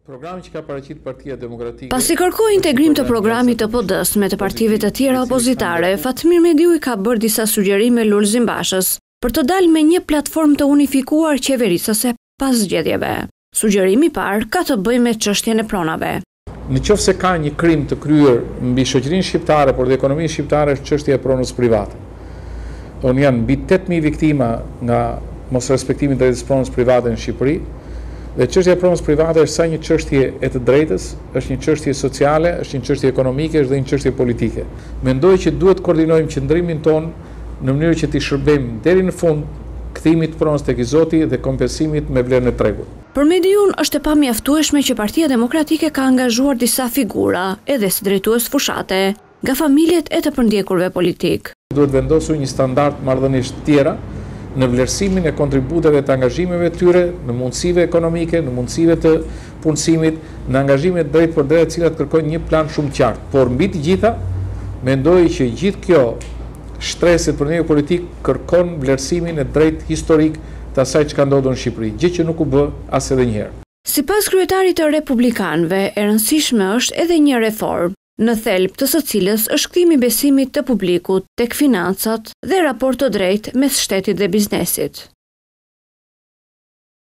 Pasi kërkoi integrim të programit të PD-s me të partive të tjera opozitare, Fatmir Mediu ka bërë disa sugjerime Lulzim Bashës për të dalë me një platformë të unifikuar qeverisëse pas zgjedhjeve. Sugjerimi i parë ka të bëjë me çështjen e pronave. Nëse ka një krim të kryer mbi shoqërinë shqiptare, por dhe ekonominë shqiptare, është çështja e pronës private. Janë mbi 8.000 viktima nga mosrespektimi i drejtës pronës private në Shqipëri. Dhe çështja e pronës private është sa një çështje e të drejtës, është një çështje sociale, është një çështje ekonomike, është dhe një çështje politike. Mendoj që duhet të koordinojmë qëndrimin ton në mënyrë që t'i shërbejmë deri në fund kthimit të pronës tek i Zoti dhe kompensimit me vlerën e tregut. Për Mediun është e pamjaftueshme që Partia Demokratike ka angazhuar disa figura, edhe si drejtues fushate, nga familjet e të përndjekurve politik. Duhet vendosur një standard marrëdhëniesh të tjera në vlerësimin e kontributeve të angazhimeve tyre, në mundësive ekonomike, në mundësive të punësimit, në angazhimet drejt për drejt, cilat kërkojnë një plan shumë të qartë. Por mbi të gjitha, mendoj që gjithë kjo shtresit për një politik kërkon vlerësimin e drejt historik të asaj që ka ndodhur në Shqipëri, gjë që nuk u bë as edhe një herë. Sipas kryetarit të Republikanëve, e rëndësishme është edhe një reformë, në thelb të së cilës është kthimi besimit të publikut tek financat dhe raport të drejtë mes shtetit dhe biznesit.